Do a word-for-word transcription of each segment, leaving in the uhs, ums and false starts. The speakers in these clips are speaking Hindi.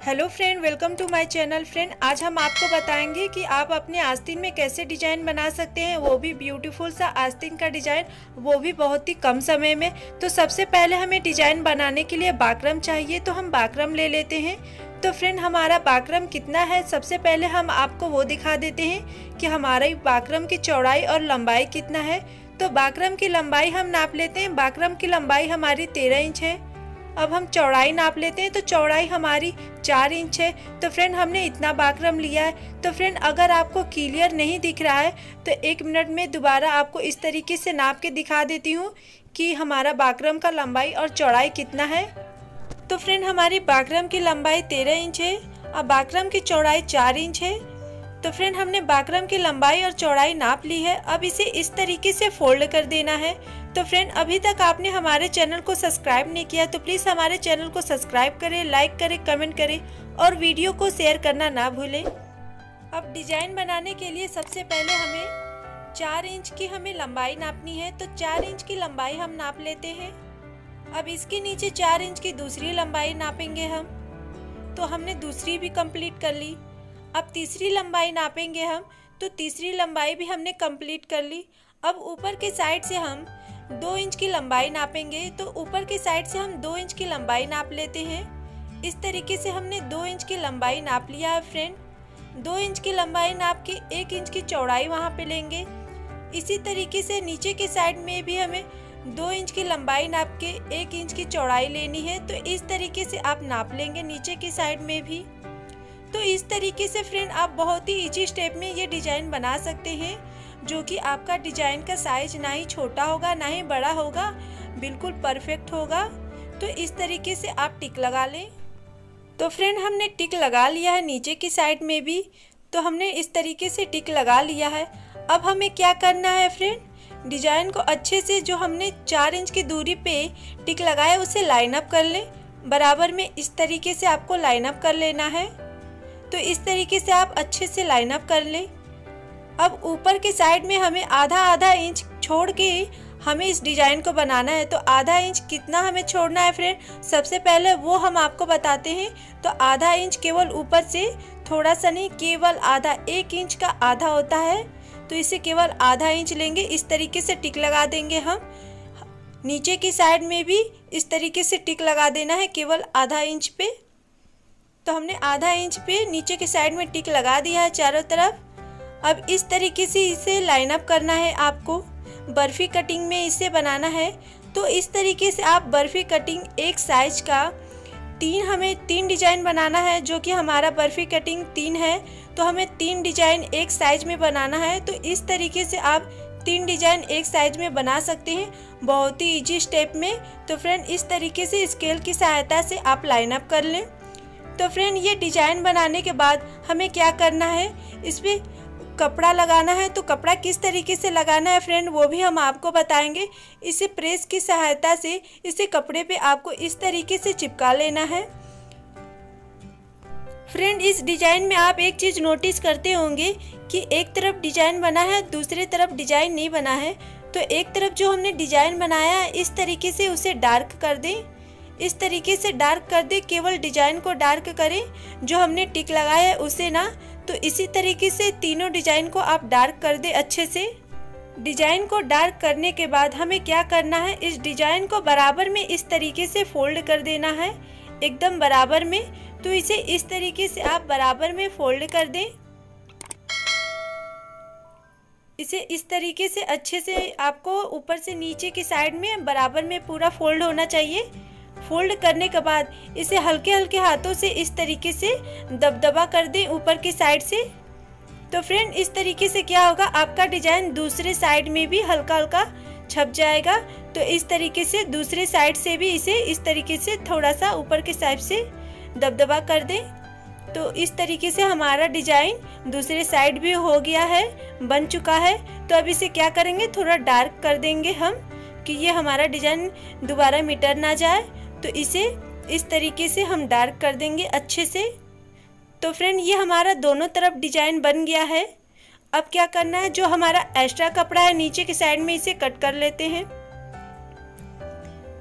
Hello friend, welcome to my channel. Friend, आज हम आपको बताएंगे कि आप अपने आस्तीन में कैसे डिज़ाइन बना सकते हैं, वो भी ब्यूटीफुल सा आस्तीन का डिज़ाइन, वो भी बहुत ही कम समय में। तो सबसे पहले हमें डिज़ाइन बनाने के लिए बाकरम चाहिए, तो हम बाकरम ले लेते हैं। तो फ्रेंड, हमारा बाकरम कितना है, सबसे पहले हम आपको वो दिखा देते हैं कि हमारे बाकरम की चौड़ाई और लंबाई कितना है। तो बाकरम की लंबाई हम नाप लेते हैं। बाकरम की लंबाई हमारी तेरह इंच है। अब हम चौड़ाई नाप लेते हैं, तो चौड़ाई हमारी चार इंच है। तो फ्रेंड, हमने इतना बाकरम लिया है। तो फ्रेंड, अगर आपको क्लियर नहीं दिख रहा है तो एक मिनट में दोबारा आपको इस तरीके से नाप के दिखा देती हूँ कि हमारा बाकरम का लंबाई और चौड़ाई कितना है। तो फ्रेंड, हमारी बाकरम की लंबाई तेरह इंच है और बाकरम की चौड़ाई चार इंच है। तो फ्रेंड, हमने बाकरम की लंबाई और चौड़ाई नाप ली है। अब इसे इस तरीके से फोल्ड कर देना है। तो फ्रेंड, अभी तक आपने हमारे चैनल को सब्सक्राइब नहीं किया तो प्लीज़ हमारे चैनल को सब्सक्राइब करें, लाइक करें, कमेंट करें और वीडियो को शेयर करना ना भूलें। अब डिजाइन बनाने के लिए सबसे पहले हमें चार इंच की हमें लंबाई नापनी है। तो चार इंच की लंबाई हम नाप लेते हैं। अब इसके नीचे चार इंच की दूसरी लंबाई नापेंगे हम। तो हमने दूसरी भी कंप्लीट कर ली। अब तीसरी लंबाई नापेंगे हम। तो तीसरी लंबाई भी हमने कंप्लीट कर ली। अब ऊपर के साइड से हम दो इंच की लंबाई नापेंगे। तो ऊपर की साइड से हम दो इंच की लंबाई नाप लेते हैं। इस तरीके से हमने दो इंच की लंबाई नाप लिया है। फ्रेंड, दो इंच की लंबाई नाप के एक इंच की चौड़ाई वहाँ पे लेंगे। इसी तरीके से नीचे के साइड में भी हमें दो इंच की लंबाई नाप के एक इंच की चौड़ाई लेनी है। तो इस तरीके से आप नाप लेंगे नीचे की साइड में भी। तो इस तरीके से फ्रेंड, आप बहुत ही इजी स्टेप में ये डिज़ाइन बना सकते हैं, जो कि आपका डिज़ाइन का साइज ना ही छोटा होगा ना ही बड़ा होगा, बिल्कुल परफेक्ट होगा। तो इस तरीके से आप टिक लगा लें। तो फ्रेंड, हमने टिक लगा लिया है नीचे की साइड में भी। तो हमने इस तरीके से टिक लगा लिया है। अब हमें क्या करना है फ्रेंड, डिज़ाइन को अच्छे से जो हमने चार इंच की दूरी पे टिक लगाया उसे लाइन अप कर लें। बराबर में इस तरीके से आपको लाइन अप कर लेना है। तो इस तरीके से आप अच्छे से लाइन अप कर लें। अब ऊपर के साइड में हमें आधा आधा इंच छोड़ के हमें इस डिज़ाइन को बनाना है। तो आधा इंच कितना हमें छोड़ना है फ्रेंड, सबसे पहले वो हम आपको बताते हैं। तो आधा इंच केवल ऊपर से, थोड़ा सा नहीं, केवल आधा, एक इंच का आधा होता है। तो इसे केवल आधा इंच लेंगे। इस तरीके से टिक लगा देंगे हम। नीचे की साइड में भी इस तरीके से टिक लगा देना है केवल आधा इंच पे। तो हमने आधा इंच पे नीचे की साइड में टिक लगा दिया है चारों तरफ। अब इस तरीके से इसे लाइन अप करना है आपको। बर्फ़ी कटिंग में इसे बनाना है। तो इस तरीके से आप बर्फ़ी कटिंग एक साइज का तीन, हमें तीन डिज़ाइन बनाना है, जो कि हमारा बर्फ़ी कटिंग तीन है। तो हमें तीन डिज़ाइन एक साइज में बनाना है। तो इस तरीके से आप तीन डिज़ाइन एक साइज में बना सकते हैं, बहुत ही ईजी स्टेप में। तो फ्रेंड, इस तरीके से स्केल की सहायता से आप लाइन अप कर लें। तो फ्रेंड, ये डिज़ाइन बनाने के बाद हमें क्या करना है, इस पर कपड़ा लगाना है। तो कपड़ा किस तरीके से लगाना है फ्रेंड, वो भी हम आपको बताएंगे। इसे प्रेस की सहायता से इसे कपड़े पे आपको इस तरीके से चिपका लेना है। फ्रेंड, इस डिज़ाइन में आप एक चीज़ नोटिस करते होंगे कि एक तरफ डिज़ाइन बना है, दूसरी तरफ डिज़ाइन नहीं बना है। तो एक तरफ जो हमने डिज़ाइन बनाया है, इस तरीके से उसे डार्क कर दें। इस तरीके से डार्क कर दे, केवल डिज़ाइन को डार्क करें, जो हमने टिक लगाया है उसे ना। तो इसी तरीके से तीनों डिज़ाइन को आप डार्क कर दे अच्छे से। डिज़ाइन को डार्क करने के बाद हमें क्या करना है, इस डिज़ाइन को बराबर में इस तरीके से फोल्ड कर देना है, एकदम बराबर में। तो इसे इस तरीके से आप बराबर में फोल्ड कर दें। इसे इस तरीके से अच्छे से आपको ऊपर से नीचे की साइड में बराबर में पूरा फोल्ड होना चाहिए। फोल्ड करने के बाद इसे हल्के हल्के हाथों से इस तरीके से दबदबा कर दें ऊपर की साइड से। तो फ्रेंड, इस तरीके से क्या होगा, आपका डिज़ाइन दूसरे साइड में भी हल्का हल्का छप जाएगा। तो इस तरीके से दूसरे साइड से भी इसे इस तरीके से थोड़ा सा ऊपर की साइड से दबदबा कर दें। तो इस तरीके से हमारा डिज़ाइन दूसरे साइड भी हो गया है, बन चुका है। तो अब इसे क्या करेंगे, थोड़ा डार्क कर देंगे हम, कि ये हमारा डिज़ाइन दोबारा मिट ना जाए। तो इसे इस तरीके से हम डार्क कर देंगे अच्छे से। तो फ्रेंड, ये हमारा दोनों तरफ डिज़ाइन बन गया है। अब क्या करना है, जो हमारा एक्स्ट्रा कपड़ा है नीचे की साइड में, इसे कट कर लेते हैं।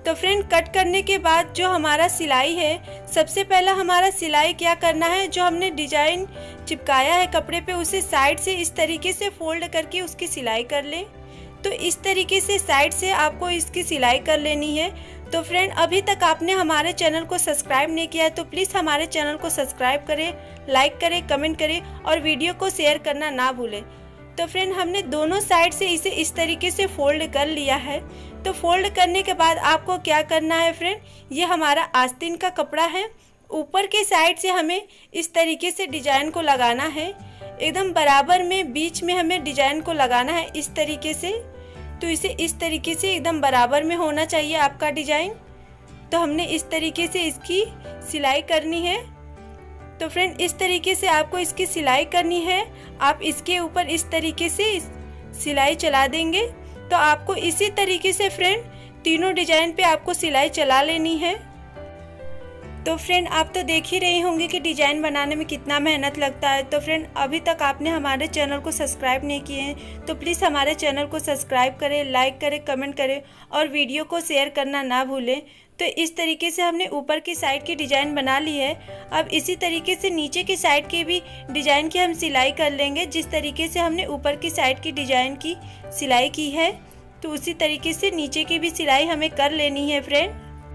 तो फ्रेंड कट करने के बाद जो हमारा सिलाई है, सबसे पहला हमारा सिलाई क्या करना है, जो हमने डिजाइन चिपकाया है कपड़े पे उसे साइड से इस तरीके से फोल्ड करके उसकी सिलाई कर लें। तो इस तरीके से साइड से आपको इसकी सिलाई कर लेनी है। तो फ्रेंड अभी तक आपने हमारे चैनल को सब्सक्राइब नहीं किया है तो प्लीज़ हमारे चैनल को सब्सक्राइब करें, लाइक करें, कमेंट करें और वीडियो को शेयर करना ना भूलें। तो फ्रेंड हमने दोनों साइड से इसे इस तरीके से फोल्ड कर लिया है। तो फोल्ड करने के बाद आपको क्या करना है फ्रेंड, ये हमारा आस्तीन का कपड़ा है, ऊपर के साइड से हमें इस तरीके से डिजाइन को लगाना है, एकदम बराबर में बीच में हमें डिजाइन को लगाना है इस तरीके से। तो इसे इस तरीके से एकदम बराबर में होना चाहिए आपका डिजाइन। तो हमने इस तरीके से इसकी सिलाई करनी है। तो फ्रेंड इस तरीके से आपको इसकी सिलाई करनी है। आप इसके ऊपर इस तरीके से इस सिलाई चला देंगे। तो आपको इसी तरीके से फ्रेंड तीनों डिजाइन पे आपको सिलाई चला लेनी है। तो फ्रेंड आप तो देख ही रहे होंगे कि डिज़ाइन बनाने में कितना मेहनत लगता है। तो फ्रेंड अभी तक आपने हमारे चैनल को सब्सक्राइब नहीं किए हैं तो प्लीज़ हमारे चैनल को सब्सक्राइब करें, लाइक करें, कमेंट करें और वीडियो को शेयर करना ना भूलें। तो इस तरीके से हमने ऊपर की साइड की डिज़ाइन बना ली है। अब इसी तरीके से नीचे की साइड की भी डिज़ाइन की हम सिलाई कर लेंगे। जिस तरीके से हमने ऊपर की साइड की डिज़ाइन की सिलाई की है तो उसी तरीके से नीचे की भी सिलाई हमें कर लेनी है फ्रेंड।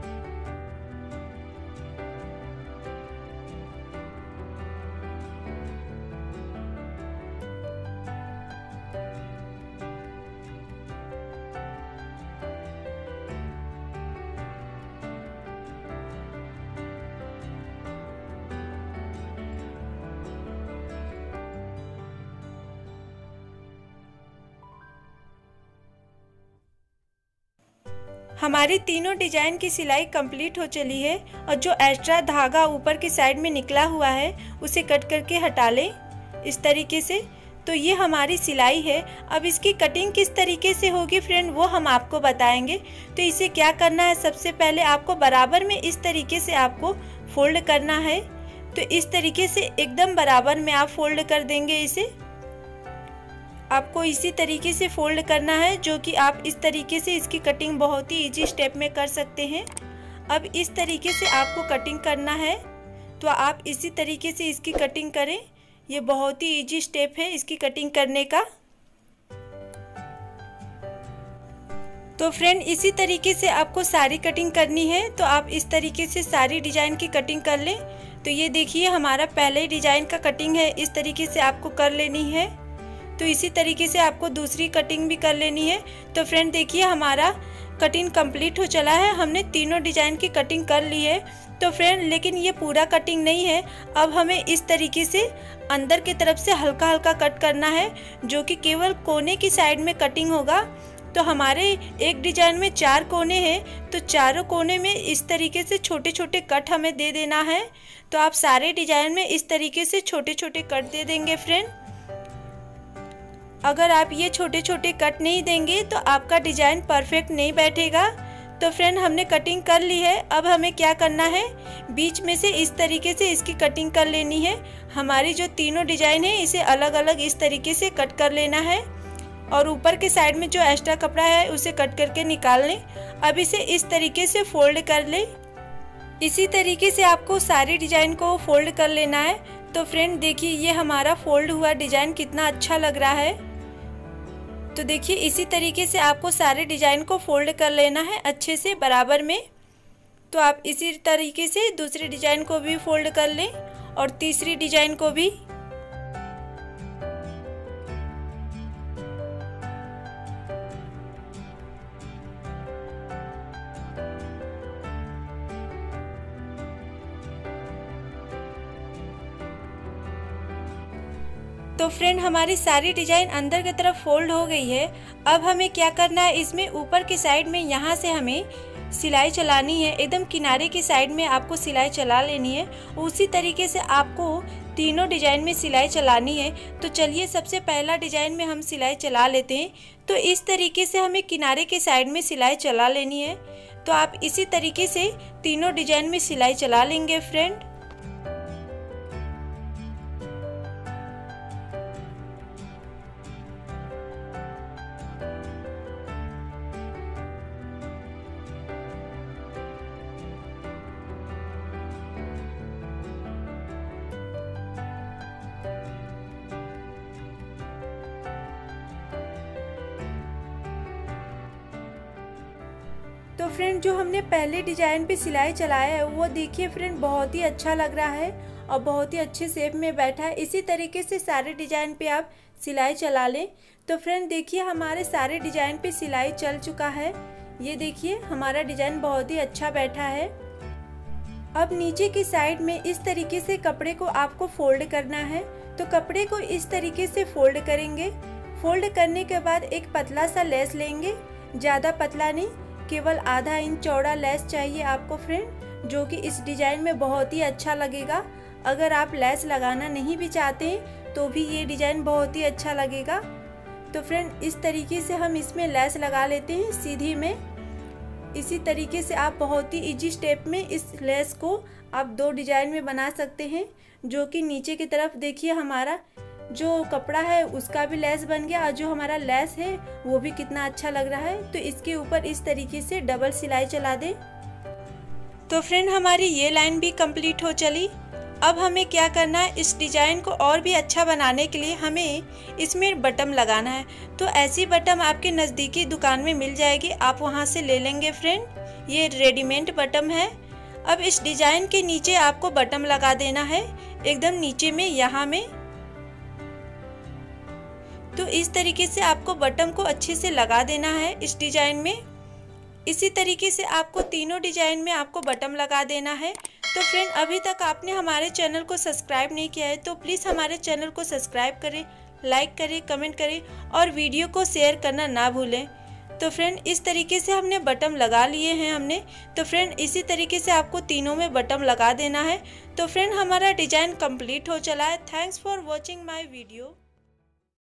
हमारी तीनों डिजाइन की सिलाई कंप्लीट हो चली है और जो एक्स्ट्रा धागा ऊपर की साइड में निकला हुआ है उसे कट करके हटा लें इस तरीके से। तो ये हमारी सिलाई है। अब इसकी कटिंग किस तरीके से होगी फ्रेंड वो हम आपको बताएंगे। तो इसे क्या करना है, सबसे पहले आपको बराबर में इस तरीके से आपको फोल्ड करना है। तो इस तरीके से एकदम बराबर में आप फोल्ड कर देंगे इसे। आपको इसी तरीके से फोल्ड करना है जो कि आप इस तरीके से इसकी कटिंग बहुत ही इजी स्टेप में कर सकते हैं। अब इस तरीके से आपको कटिंग करना है तो आप इसी तरीके से इसकी कटिंग करें। ये बहुत ही इजी स्टेप है इसकी कटिंग करने का। तो फ्रेंड इसी तरीके से आपको सारी कटिंग करनी है। तो आप इस तरीके से सारी डिजाइन की कटिंग कर लें। तो ये देखिए हमारा पहले डिजाइन का कटिंग है, इस तरीके से आपको कर लेनी है। तो इसी तरीके से आपको दूसरी कटिंग भी कर लेनी है। तो फ्रेंड देखिए हमारा कटिंग कंप्लीट हो चला है, हमने तीनों डिजाइन की कटिंग कर ली है। तो फ्रेंड लेकिन ये पूरा कटिंग नहीं है, अब हमें इस तरीके से अंदर की तरफ से हल्का हल्का कट करना है जो कि केवल कोने की साइड में कटिंग होगा। तो हमारे एक डिजाइन में चार कोने हैं तो चारों कोने में इस तरीके से छोटे छोटे कट हमें दे देना है। तो आप सारे डिजाइन में इस तरीके से छोटे छोटे कट दे देंगे फ्रेंड। अगर आप ये छोटे छोटे कट नहीं देंगे तो आपका डिजाइन परफेक्ट नहीं बैठेगा। तो फ्रेंड हमने कटिंग कर ली है। अब हमें क्या करना है, बीच में से इस तरीके से इसकी कटिंग कर लेनी है। हमारी जो तीनों डिजाइन है इसे अलग अलग इस तरीके से कट कर लेना है और ऊपर के साइड में जो एक्स्ट्रा कपड़ा है उसे कट करके निकाल लें। अब इसे इस तरीके से फोल्ड कर लें। इसी तरीके से आपको सारी डिजाइन को फोल्ड कर लेना है। तो फ्रेंड देखिए ये हमारा फोल्ड हुआ डिजाइन कितना अच्छा लग रहा है। तो देखिए इसी तरीके से आपको सारे डिजाइन को फोल्ड कर लेना है अच्छे से बराबर में। तो आप इसी तरीके से दूसरी डिजाइन को भी फोल्ड कर लें और तीसरी डिजाइन को भी। तो फ्रेंड हमारी सारी डिजाइन अंदर की तरफ फोल्ड हो गई है। अब हमें क्या करना है, इसमें ऊपर की साइड में यहाँ से हमें सिलाई चलानी है। एकदम किनारे की साइड में आपको सिलाई चला लेनी है। उसी तरीके से आपको तीनों डिजाइन में सिलाई चलानी है। तो चलिए सबसे पहला डिजाइन में हम सिलाई चला लेते हैं। तो इस तरीके से हमें किनारे के साइड में सिलाई चला लेनी है। तो आप इसी तरीके से तीनों डिजाइन में सिलाई चला लेंगे फ्रेंड। तो फ्रेंड जो हमने पहले डिजाइन पे सिलाई चलाया है वो देखिए फ्रेंड बहुत ही अच्छा लग रहा है और बहुत ही अच्छे शेप में बैठा है। इसी तरीके से सारे डिजाइन पे आप सिलाई चला लें। तो फ्रेंड देखिए हमारे सारे डिजाइन पे सिलाई चल चुका है। ये देखिए हमारा डिजाइन बहुत ही अच्छा बैठा है। अब नीचे की साइड में इस तरीके से कपड़े को आपको फोल्ड करना है। तो कपड़े को इस तरीके से फोल्ड करेंगे। फोल्ड करने के बाद एक पतला सा लेस लेंगे, ज़्यादा पतला नहीं, केवल आधा इंच चौड़ा लेस चाहिए आपको फ्रेंड, जो कि इस डिजाइन में बहुत ही अच्छा लगेगा। अगर आप लेस लगाना नहीं भी चाहते हैं तो भी ये डिजाइन बहुत ही अच्छा लगेगा। तो फ्रेंड इस तरीके से हम इसमें लेस लगा लेते हैं सीधी में। इसी तरीके से आप बहुत ही इजी स्टेप में इस लेस को आप दो डिजाइन में बना सकते हैं, जो कि नीचे की तरफ देखिए हमारा जो कपड़ा है उसका भी लेस बन गया और जो हमारा लेस है वो भी कितना अच्छा लग रहा है। तो इसके ऊपर इस तरीके से डबल सिलाई चला दें। तो फ्रेंड हमारी ये लाइन भी कंप्लीट हो चली। अब हमें क्या करना है, इस डिज़ाइन को और भी अच्छा बनाने के लिए हमें इसमें बटन लगाना है। तो ऐसी बटन आपके नज़दीकी दुकान में मिल जाएगी, आप वहां से ले लेंगे फ्रेंड। ये रेडीमेड बटन है। अब इस डिज़ाइन के नीचे आपको बटन लगा देना है, एकदम नीचे में यहाँ में। तो इस तरीके से आपको बटन को अच्छे से लगा देना है इस डिज़ाइन में। इसी तरीके से आपको तीनों डिज़ाइन में आपको बटन लगा देना है। तो फ्रेंड अभी तक आपने हमारे चैनल को सब्सक्राइब नहीं किया है तो प्लीज़ हमारे चैनल को सब्सक्राइब करें, लाइक करें, कमेंट करें और वीडियो को शेयर करना ना भूलें। तो फ्रेंड इस तरीके से हमने बटन लगा लिए हैं हमने। तो फ्रेंड इसी तरीके से आपको तीनों में बटन लगा देना है। तो फ्रेंड हमारा डिज़ाइन कंप्लीट हो चला है। Thanks for watching my video.